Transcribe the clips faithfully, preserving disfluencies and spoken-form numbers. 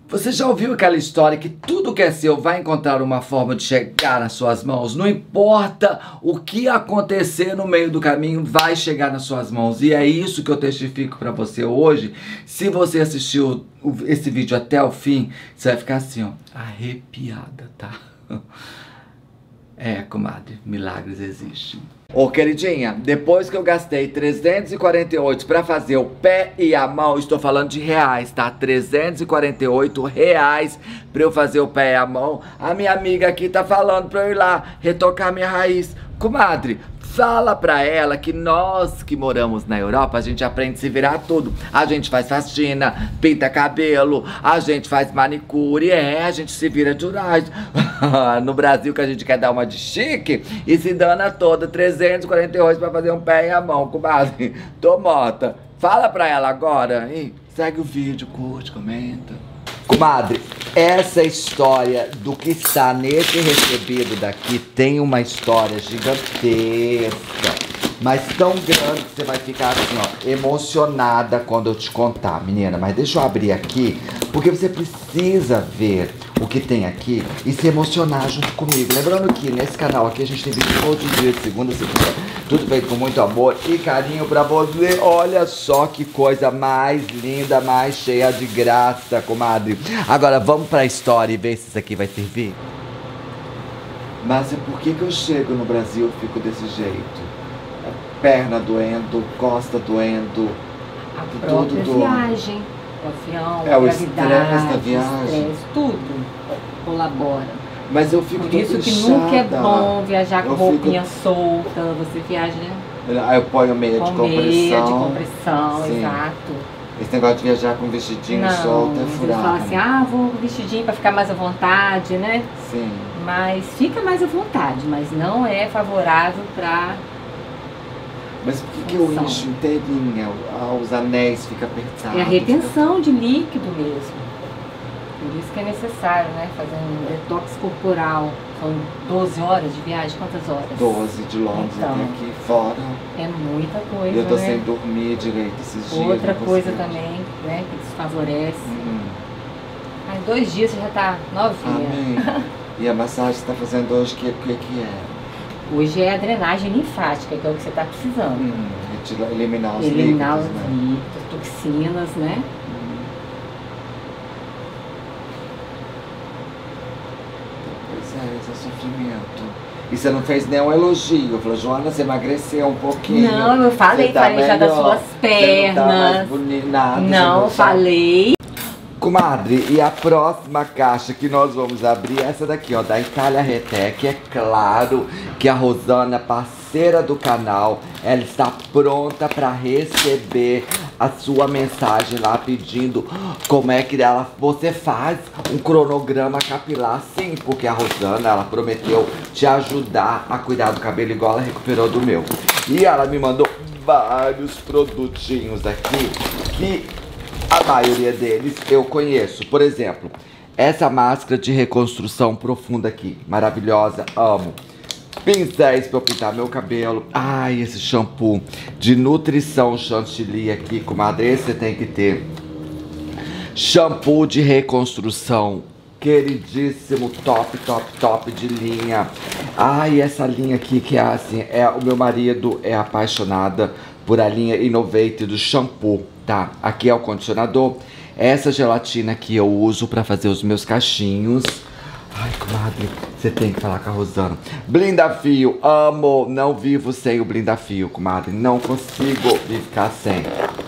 Você já ouviu aquela história que tudo que é seu vai encontrar uma forma de chegar nas suas mãos? Não importa o que acontecer no meio do caminho, vai chegar nas suas mãos. E é isso que eu testifico pra você hoje. Se você assistiu esse vídeo até o fim, você vai ficar assim, ó, arrepiada, tá? É, comadre, milagres existem. Ô, queridinha, depois que eu gastei trezentos e quarenta e oito pra fazer o pé e a mão, estou falando de reais, tá? trezentos e quarenta e oito reais pra eu fazer o pé e a mão. A minha amiga aqui tá falando pra eu ir lá retocar minha raiz. Comadre, fala pra ela que nós que moramos na Europa, a gente aprende a se virar tudo. A gente faz faxina, pinta cabelo, a gente faz manicure, é, a gente se vira de uragem. No Brasil que a gente quer dar uma de chique e se dana toda, trezentos e quarenta e oito pra fazer um pé e a mão, comadre. Tô morta. Fala pra ela agora, hein? Segue o vídeo, curte, comenta. Comadre, essa história do que está nesse recebido daqui tem uma história gigantesca, mas tão grande que você vai ficar assim, ó, emocionada quando eu te contar, menina. Mas deixa eu abrir aqui, porque você precisa ver o que tem aqui e se emocionar junto comigo. Lembrando que nesse canal aqui a gente tem vídeo todos os dias, de segunda a segunda, tudo feito com muito amor e carinho pra você. Olha só que coisa mais linda, mais cheia de graça, comadre. Agora vamos pra história e ver se isso aqui vai servir. Mas e por que que eu chego no Brasil e fico desse jeito? Perna doendo, costa doendo, a tudo própria doendo. viagem, o avião, É o estresse da viagem. Estresse, tudo colabora. Mas eu fico Por isso que inchada. nunca é bom viajar com Eu roupinha fico... solta, você viaja, né? Aí eu ponho meia com de compressão. meia de compressão, Sim. Exato. Esse negócio de viajar com vestidinho Não, solto é eles furado. falam assim, ah, vou com vestidinho pra ficar mais à vontade, né? Sim. Mas fica mais à vontade, mas não é favorável pra... Mas por que que eu encho inteirinha? Os anéis ficam apertados? É a retenção de líquido mesmo. Por isso que é necessário, né? Fazer um detox corporal. São doze horas de viagem, quantas horas? doze de Londres Então, até aqui fora. É muita coisa, E eu tô né? sem dormir direito esses dias. Outra não coisa consigo. também, né? Que desfavorece. Hum. Aí dois dias você já tá novinha. Amém. E a massagem que você tá fazendo hoje, o que, que, que é? Hoje é a drenagem linfática, que é o que você tá precisando. Hum, retirar, eliminar os Eliminar os líquidos, né? líquidos, toxinas, né? Pois é, esse é sofrimento. E você não fez nenhum elogio. Falou, Joana, você emagreceu um pouquinho. Não, eu falei, você tá falei já das melhor, suas pernas. Você não tá mais bonita, nada, Não, você tá- falei. Comadre, e a próxima caixa que nós vamos abrir é essa daqui, ó, da Itália Retec. É claro que a Rosana, parceira do canal, ela está pronta para receber a sua mensagem lá pedindo como é que ela, você faz um cronograma capilar. Sim, porque a Rosana, ela prometeu te ajudar a cuidar do cabelo igual ela recuperou do meu. E ela me mandou vários produtinhos aqui que a maioria deles eu conheço. Por exemplo, essa máscara de reconstrução profunda aqui, maravilhosa, amo. Pincéis pra eu pintar meu cabelo. Ai, esse shampoo de nutrição chantilly aqui, comadre, esse você tem que ter. Shampoo de reconstrução, queridíssimo, top, top, top de linha. Ai, essa linha aqui que é assim, é, o meu marido é apaixonada por a linha Innovate do shampoo, tá? Aqui é o condicionador. Essa gelatina aqui eu uso pra fazer os meus cachinhos. Ai, comadre, você tem que falar com a Rosana. Blindafio, amo, não vivo sem o blindafio, comadre. Não consigo ficar sem.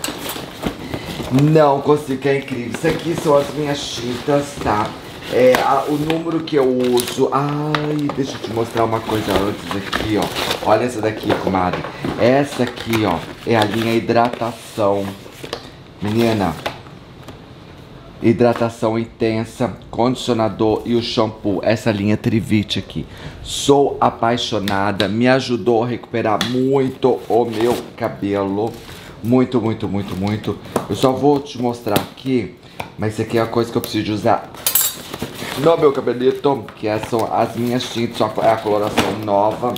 Não consigo, que é incrível. Isso aqui são as minhas tintas, tá? É, a, o número que eu uso. Ai, deixa eu te mostrar uma coisa antes aqui, ó. Olha essa daqui, comadre. Essa aqui, ó, é a linha hidratação. Menina, hidratação intensa, condicionador e o shampoo. Essa linha Trivite aqui. Sou apaixonada, me ajudou a recuperar muito o meu cabelo. Muito, muito, muito, muito. Eu só vou te mostrar aqui, mas isso aqui é a coisa que eu preciso de usar no meu cabelito, que são as minhas tintas, é a coloração nova.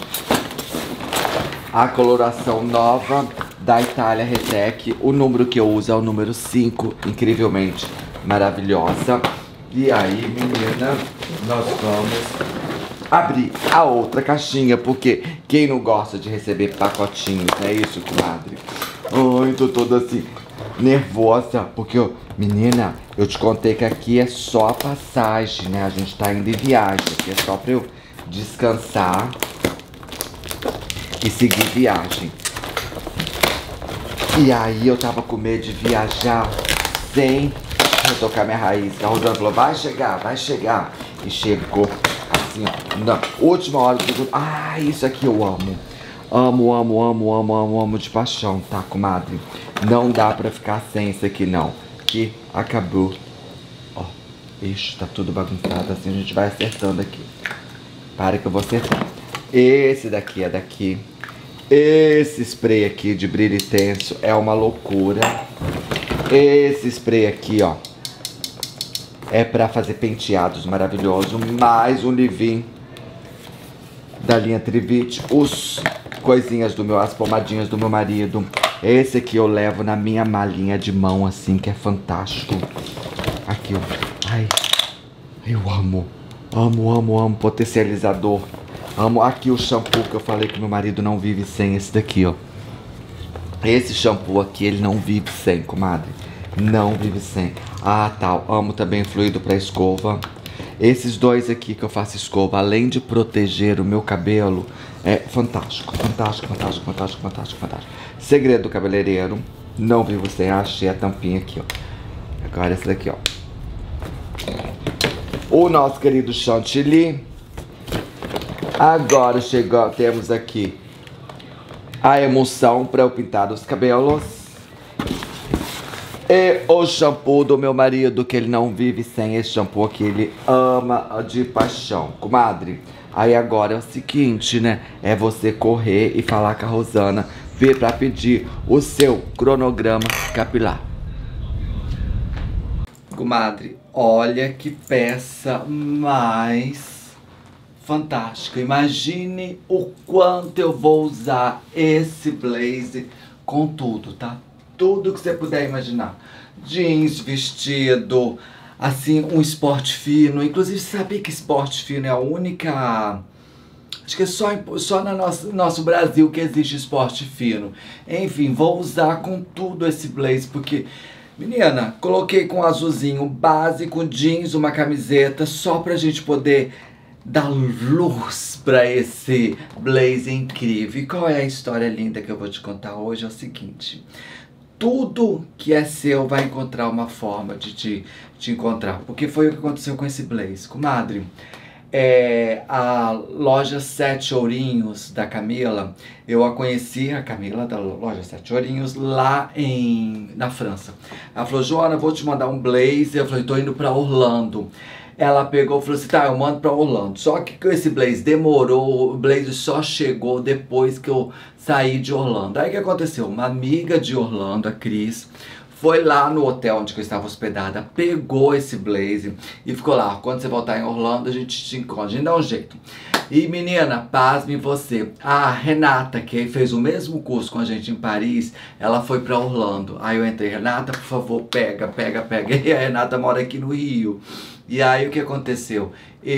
A coloração nova da Itália Retec. O número que eu uso é o número cinco, incrivelmente maravilhosa. E aí, menina, nós vamos abrir a outra caixinha, porque quem não gosta de receber pacotinhos, não é isso, comadre? Ai, tô toda assim, nervosa, porque, eu, menina, eu te contei que aqui é só a passagem, né? A gente tá indo em viagem, aqui é só pra eu descansar e seguir viagem. E aí eu tava com medo de viajar sem retocar minha raiz. A Rosana falou, vai chegar, vai chegar. E chegou assim, ó, na última hora do... Ah, isso aqui eu amo. Amo, amo, amo, amo, amo, amo de paixão, tá, comadre? Não dá pra ficar sem isso aqui, não. Que acabou. Ó, ixi, tá tudo bagunçado assim, a gente vai acertando aqui. Para que eu vou acertar. Esse daqui é daqui. Esse spray aqui de brilho intenso é uma loucura. Esse spray aqui, ó, é pra fazer penteados maravilhoso. Mais um leave-in da linha Trivit. Os coisinhas do meu, as pomadinhas do meu marido. Esse aqui eu levo na minha malinha de mão, assim, que é fantástico. Aqui, ó. Ai, eu amo. Amo, amo, amo. Potencializador. Amo. Aqui o shampoo que eu falei que meu marido não vive sem. Esse daqui, ó. Esse shampoo aqui, ele não vive sem, comadre. Não vive sem. Ah, tal. Amo também fluido pra escova. Esses dois aqui que eu faço escova, além de proteger o meu cabelo, é fantástico. Fantástico, fantástico, fantástico, fantástico, fantástico. Segredo do cabeleireiro. Não vivo sem. Achei a tampinha aqui, ó. Agora esse daqui, ó. O nosso querido chantilly. Agora chegou, temos aqui a emulsão para eu pintar os cabelos. E o shampoo do meu marido, que ele não vive sem esse shampoo aqui, ele ama de paixão. Comadre, aí agora é o seguinte, né? É você correr e falar com a Rosana, vir para pedir o seu cronograma capilar. Comadre, olha que peça mais fantástica. Imagine o quanto eu vou usar esse blazer com tudo, tá? Tudo que você puder imaginar. Jeans, vestido, assim, um esporte fino. Inclusive, sabia que esporte fino é a única... Acho que é só, só no nosso, nosso Brasil que existe esporte fino. Enfim, vou usar com tudo esse blazer, porque... Menina, coloquei com azulzinho básico, jeans, uma camiseta, só pra gente poder dar luz pra esse blazer incrível. E qual é a história linda que eu vou te contar hoje? É o seguinte: tudo que é seu vai encontrar uma forma de te, te encontrar. Porque foi o que aconteceu com esse blazer. Comadre, é, a loja Sete Ourinhos da Camila, eu a conheci, a Camila da loja Sete Ourinhos, lá em, na França. Ela falou, Joana, vou te mandar um blazer. Eu falei, tô indo pra Orlando. Ela pegou e falou assim, tá, eu mando pra Orlando. Só que esse blazer demorou, o blazer só chegou depois que eu saí de Orlando. Aí o que aconteceu? Uma amiga de Orlando, a Cris, foi lá no hotel onde eu estava hospedada, pegou esse blazer e ficou lá. Quando você voltar em Orlando, a gente te encontra, a gente dá um jeito. E menina, pasme você, a Renata, que fez o mesmo curso com a gente em Paris, ela foi pra Orlando. Aí eu entrei, Renata, por favor, pega, pega, pega. E a Renata mora aqui no Rio. E aí o que aconteceu?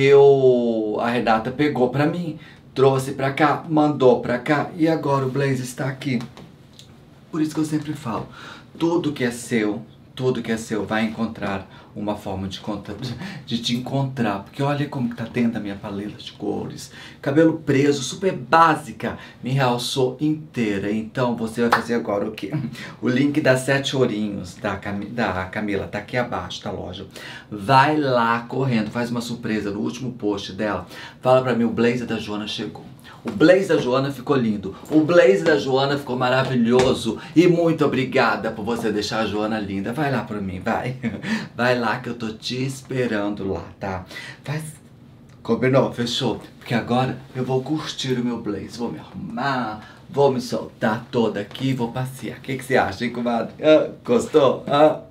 Eu, a Renata pegou pra mim, trouxe pra cá, mandou pra cá e agora o blazer está aqui. Por isso que eu sempre falo, tudo que é seu, tudo que é seu vai encontrar uma forma de, de te encontrar. Porque olha como que tá dentro a minha paleta de cores. Cabelo preso, super básica, me realçou inteira. Então você vai fazer agora o quê? O link das Sete Ourinhos da, Cam da Camila tá aqui abaixo da loja. Vai lá correndo, faz uma surpresa no último post dela. Fala pra mim, o blazer da Joana chegou. O blazer da Joana ficou lindo. O blazer da Joana ficou maravilhoso. E muito obrigada por você deixar a Joana linda. Vai lá pra mim, vai. Vai lá que eu tô te esperando lá, tá? Faz... Combinou? Fechou? Porque agora eu vou curtir o meu blazer. Vou me arrumar, vou me soltar toda aqui, vou passear. O que, que você acha, hein, comadre? Ah, gostou? Ah?